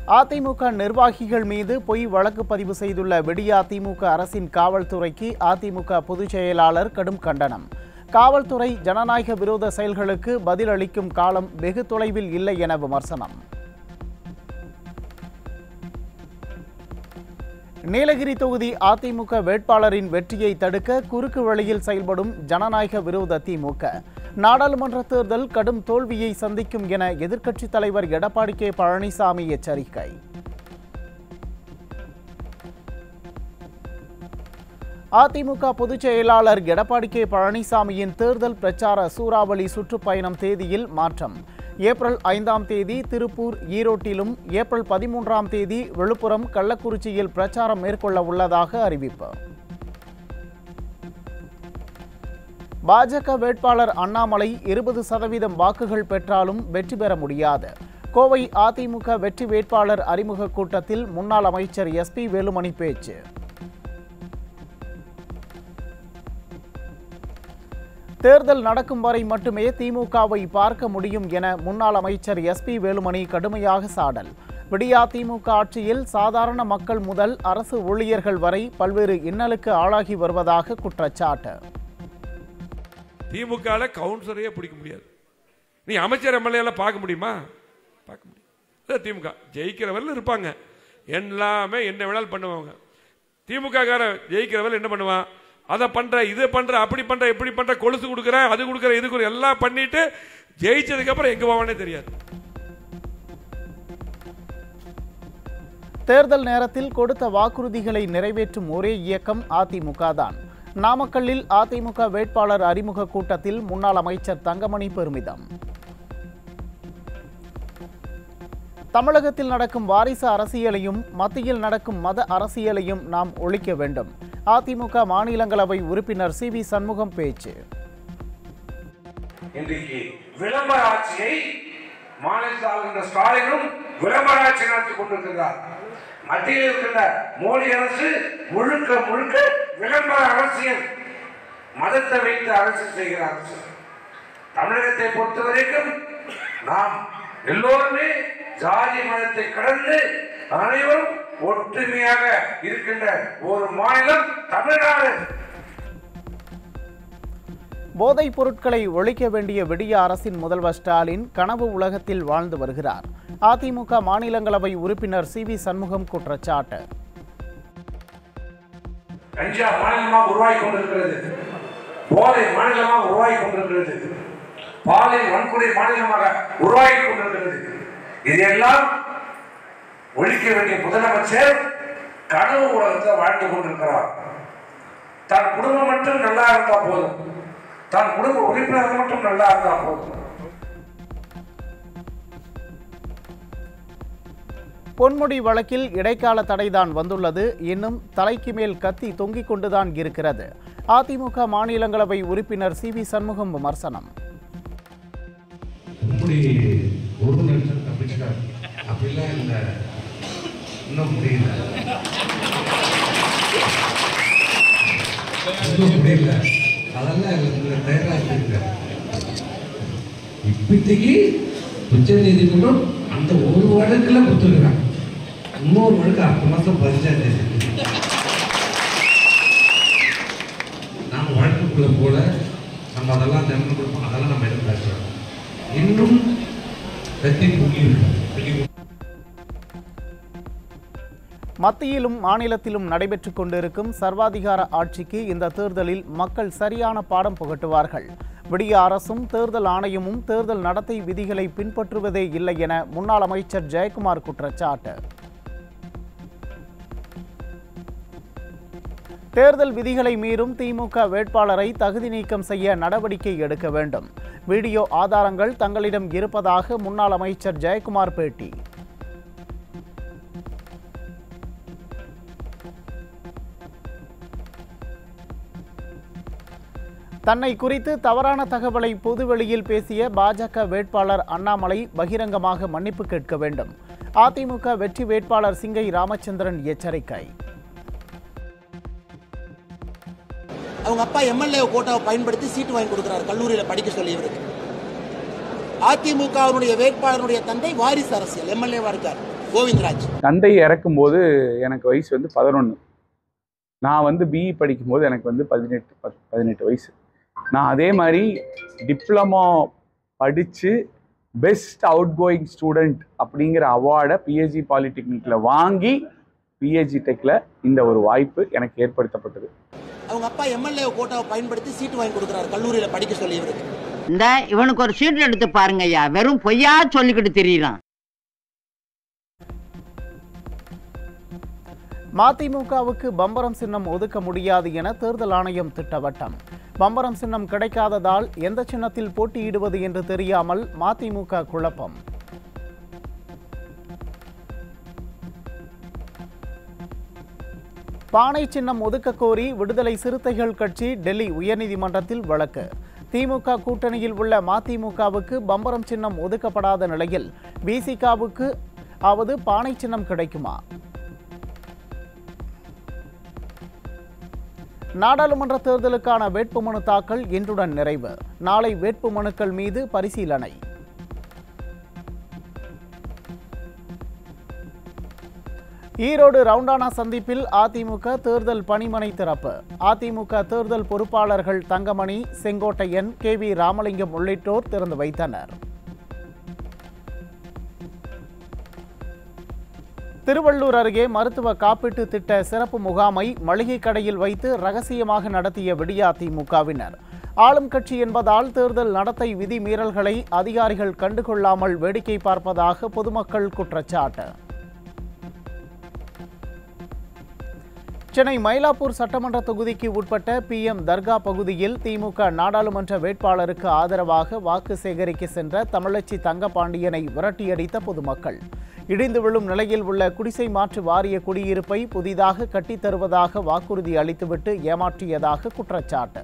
அதிமுக நிர்வாகிகள் மீது பொய் வழக்கு பதிவு செய்துள்ள விடியா திமுக அரசின் காவல்துறைக்கு அதிமுக பொதுச் செயலாளர் கடும் கண்டனம். காவல்துறை ஜனநாயக விரோத செயல்களுக்கு பதிலளிக்கும் காலம் வெகு தொலைவில் இல்லை என விமர்சனம். நீலகிரி தொகுதி அதிமுக வேட்பாளரின் வெற்றியை தடுக்க குறுக்கு வழியில் செயல்படும் ஜனநாயக விரோத திமுக நாடாளுமன்ற தேர்தல் கடும் தோல்வியை சந்திக்கும் என எதிர்க்கட்சித் தலைவர் எடப்பாடி கே பழனிசாமி எச்சரிக்கை. அதிமுக பொதுச் செயலாளர் எடப்பாடி கே பழனிசாமியின் தேர்தல் பிரச்சார சூறாவளி சுற்றுப்பயணம் தேதியில் மாற்றம். ஏப்ரல் 5ஆம் தேதி திருப்பூர், ஈரோட்டிலும், ஏப்ரல் 13ஆம் தேதி விழுப்புரம், கள்ளக்குறிச்சியில் பிரச்சாரம் மேற்கொள்ள உள்ளதாக அறிவிப்பு. பாஜக வேட்பாளர் அண்ணாமலை 20% வாக்குகள் பெற்றாலும் வெற்றி பெற முடியாது. கோவை அதிமுக வெற்றி வேட்பாளர் அறிமுக கூட்டத்தில் முன்னாள் அமைச்சர் SP வேலுமணி பேச்சு. தேர்தல் நடக்கும் வரை மட்டுமே திமுகவை பார்க்க முடியும் என முன்னாள் அமைச்சர் SP வேலுமணி கடுமையாக சாடல். விடியா திமுக ஆட்சியில் சாதாரண மக்கள் முதல் அரசு ஊழியர்கள் வரை பல்வேறு இன்னலுக்கு ஆளாகி வருவதாக குற்றச்சாட்டு. திமுக கவுன்சிலரையே பிடிக்க முடியாது. நீ அமைச்சர் MLA பார்க்க முடியுமா? பார்க்க முடியும். திமுக ஜெயிக்கிறவர்கள் இருப்பாங்க, எல்லாமே என்ன வேணாலும் பண்ணுவாங்க. திமுக ஜெயிக்கிறவர்கள் என்ன பண்ணுவான்? அதை பண்ற, இது பண்ற, அப்படி பண்ற, இப்படி பண்ற, கொலுசு கொடுக்குற, அது கொடுக்குற, இது கொடுக்குற, எல்லாம் பண்ணிட்டு ஜெயிச்சதுக்கு அப்புறம் எங்க போவானே தெரியாது. தேர்தல் நேரத்தில் கொடுத்த வாக்குறுதிகளை நிறைவேற்றும் ஒரே இயக்கம் அதிமுக தான். நாமக்கல்லில் அதிமுக வேட்பாளர் அறிமுக கூட்டத்தில் முன்னாள் அமைச்சர் தங்கமணி பெருமிதம். தமிழகத்தில் நடக்கும் வாரிசு அரசியலையும் மத்தியில் நடக்கும் மத அரசியலையும் நாம் ஒழிக்க வேண்டும். அதிமுக மாநிலங்களவை உறுப்பினர் CV சண்முகம் பேச்சு. இன்றைக்கு விளம்பர ஆட்சியை மாநில ஸ்டாலினும் விளம்பர ஆட்சி நடத்தி கொண்டிருக்கிறார். மத்தியில் இருக்கின்ற மோடி அரசு முழுக்க முழுக்க விளம்பர அரசியல், மதத்தை வைத்து அரசியல் செய்கிற அரசு. தமிழகத்தை பொறுத்தவரைக்கும் நாம் எல்லோருமே ஜாதி மதத்தை கடந்து அனைவரும் ஒற்றுமையாக இருக்கின்ற ஒரு மாநிலம் தமிழ்நாடு. போதைப் பொருட்களை ஒழிக்க வேண்டிய விடியா அரசின் முதல்வர் ஸ்டாலின் கனவு உலகத்தில் வாழ்ந்து வருகிறார். அதிமுக மாநிலங்களவை உறுப்பினர் CV சண்முகம் குற்றச்சாட்டு. கஞ்சா மாநிலமாக உருவாகி கொண்டிருக்கிறது, போதை மாநிலமாக உருவாகி கொண்டிருக்கிறது, பாலியல் வன்கொடுமை மாநிலமாக உருவாகி கொண்டிருக்கிறது. இதையெல்லாம் ஒழிக்க வேண்டிய முதலமைச்சர் கனவு உலகத்தில் வாழ்ந்து கொண்டிருக்கிறார். தன் குடும்பம் மட்டும் நல்லா இருந்தா போதும், தன் குடும்ப உறுப்பினர்கள் மட்டும் நல்லா இருந்தா போதும். பொன்முடி வழக்கில் இடைக்கால தடைதான் வந்துள்ளது, இன்னும் தலைக்கு மேல் கத்தி தொங்கிக் கொண்டுதான் இருக்கிறது. அதிமுக மாநிலங்களவை உறுப்பினர் CV சண்முகம் விமர்சனம். இப்போதைக்கு உச்ச நீதிமன்றம் அந்த ஒரு வழக்குல கொடுத்துருக்காங்க, இன்னொரு வழக்கு அடுத்த மாசம் 15ஆம் தேதி. நாம வழக்குக்குள்ள போல நம்ம அதெல்லாம் தினம் கொடுப்போம், அதெல்லாம் நம்ம எதுவும் பேசுறோம். இன்னும் கத்தி மத்தியிலும் மாநிலத்திலும் நடைபெற்றுக் கொண்டிருக்கும் சர்வாதிகார ஆட்சிக்கு இந்த தேர்தலில் மக்கள் சரியான பாடம் புகட்டுவார்கள். விடியா அரசும் தேர்தல் ஆணையமும் தேர்தல் நடத்தை விதிகளை பின்பற்றுவதே இல்லை என முன்னாள் அமைச்சர் ஜெயக்குமார் குற்றச்சாட்டு. தேர்தல் விதிகளை மீறும் திமுக வேட்பாளரை தகுதி நீக்கம் செய்ய நடவடிக்கை எடுக்க வேண்டும். வீடியோ ஆதாரங்கள் தங்களிடம் இருப்பதாக முன்னாள் அமைச்சர் ஜெயக்குமார் பேட்டி. தன்னை குறித்து தவறான தகவலை பொதுவெளியில் பேசிய பாஜக வேட்பாளர் அண்ணாமலை பகிரங்கமாக மன்னிப்பு கேட்க வேண்டும். அதிமுக வெற்றி வேட்பாளர் சிங்கை ராமச்சந்திரன் எச்சரிக்கை. அவங்க அப்பா MLA கோட்டாவை பயன்படுத்தி சீட்டு வாங்கி கொடுக்கிறார் கல்லூரியில் படிக்க சொல்லி. இவருக்கு அதிமுகவினுடைய வேட்பாளருடைய தந்தை வாரிசு அரசியல் MLA-வா இருக்கார். கோவிந்தராஜ். தந்தை இறக்கும்போது எனக்கு வயசு வந்து 11. நான் வந்து பிஇ படிக்கும்போது எனக்கு வந்து 18 வயசு. நான் அதே மாதிரி டிப்ளமோ படித்து பெஸ்ட் அவுட் கோயிங் ஸ்டூடெண்ட் அப்படிங்கிற அவார்டை பிஹெச்டி பாலிடெக்னிக்கில் வாங்கி பிஹெச்டி டெக்கில் இந்த ஒரு வாய்ப்பு எனக்கு ஏற்படுத்தப்பட்டது. அவங்க அப்பா எம்எல்ஏ கோட்டாவை பயன்படுத்தி சீட்டு வாங்கி கொடுக்குறாரு கல்லூரியில் படிக்க சொல்லி. இவருக்கு இந்த இவனுக்கு ஒரு சீட் எடுத்து பாருங்க ஐயா, வெறும் பொய்யா சொல்லிக்கிட்டு தெரியலாம். மதிமுகவுக்கு பம்பரம் சின்னம் ஒதுக்க முடியாது என தேர்தல் ஆணையம் திட்டவட்டம். பம்பரம் சின்னம் கிடைக்காததால் எந்த சின்னத்தில் போட்டியிடுவது என்று தெரியாமல் மதிமுக குழப்பம். பானை சின்னம் ஒதுக்க கோரி விடுதலை சிறுத்தைகள் கட்சி டெல்லி உயர்நீதிமன்றத்தில் வழக்கு. திமுக கூட்டணியில் உள்ள மதிமுகவுக்கு பம்பரம் சின்னம் ஒதுக்கப்படாத நிலையில் பிசிகவுக்கு ஆவது பானை சின்னம் கிடைக்குமா? நாடாளுமன்ற தேர்தலுக்கான வேட்புமனு தாக்கல் இன்றுடன் நிறைவு. நாளை வேட்புமனுக்கள் மீது பரிசீலனை. ஈரோடு ரவுண்டானா சந்திப்பில் அதிமுக தேர்தல் பணிமனை திறப்பு. அதிமுக தேர்தல் பொறுப்பாளர்கள் தங்கமணி, செங்கோட்டையன், KV ராமலிங்கம் உள்ளிட்டோர் திறந்து வைத்தனர். திருவள்ளூர் அருகே மருத்துவ காப்பீட்டு திட்ட சிறப்பு முகாமை மளிகை கடையில் வைத்து ரகசியமாக நடத்திய விடியாதிமுகவினர். ஆளும் கட்சி என்பதால் தேர்தல் நடத்தை விதிமீறல்களை அதிகாரிகள் கண்டுகொள்ளாமல் வேடிக்கை பார்ப்பதாக பொதுமக்கள் குற்றச்சாட்டு. சென்னை மயிலாப்பூர் சட்டமன்ற தொகுதிக்கு உட்பட்ட PM தர்கா பகுதியில் திமுக நாடாளுமன்ற வேட்பாளருக்கு ஆதரவாக வாக்கு சேகரிக்க சென்ற தமிழச்சி தங்கபாண்டியனை விரட்டியடித்த பொதுமக்கள். இடிந்து விழும் நிலையில் உள்ள குடிசை மாற்று வாரிய குடியிருப்பை புதிதாக கட்டித் தருவதாக வாக்குறுதி அளித்துவிட்டு ஏமாற்றியதாக குற்றச்சாட்டு.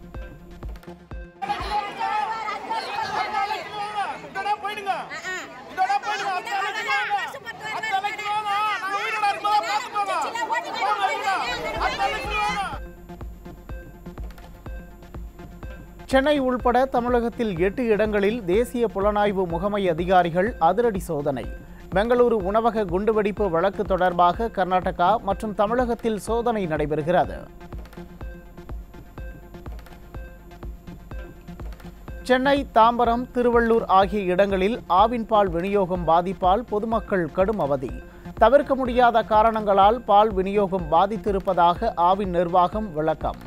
சென்னை உள்பட தமிழகத்தில் 8 இடங்களில் தேசிய புலனாய்வு முகமை அதிகாரிகள் அதிரடி சோதனை. பெங்களூரு உணவக குண்டுவெடிப்பு வழக்கு தொடர்பாக கர்நாடகா மற்றும் தமிழகத்தில் சோதனை நடைபெறுகிறது. சென்னை, தாம்பரம், திருவள்ளூர் ஆகிய இடங்களில் ஆவின் பால் விநியோகம் பாதிப்பால் பொதுமக்கள் கடும் அவதி. தவிர்க்க முடியாத காரணங்களால் பால் விநியோகம் பாதித்திருப்பதாக ஆவின் நிர்வாகம் விளக்கம்.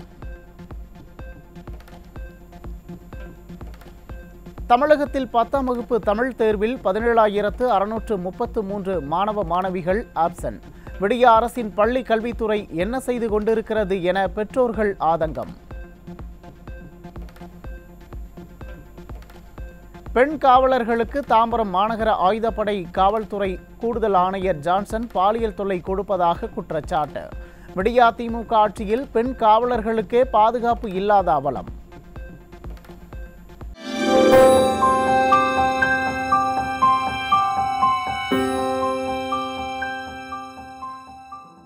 தமிழகத்தில் 10ஆம் வகுப்பு தமிழ் தேர்வில் 17,633 மாணவ மாணவிகள் ஆப்சென்ட். விடிய அரசின் பள்ளி கல்வித்துறை என்ன செய்து கொண்டிருக்கிறது என பெற்றோர்கள் ஆதங்கம். பெண் காவலர்களுக்கு தாம்பரம் மாநகர ஆயுதப்படை காவல்துறை கூடுதல் ஆணையர் ஜான்சன் பாலியல் தொல்லை கொடுப்பதாக குற்றச்சாட்டு. விடியா திமுக ஆட்சியில் பெண் காவலர்களுக்கே பாதுகாப்பு இல்லாத அவலம்.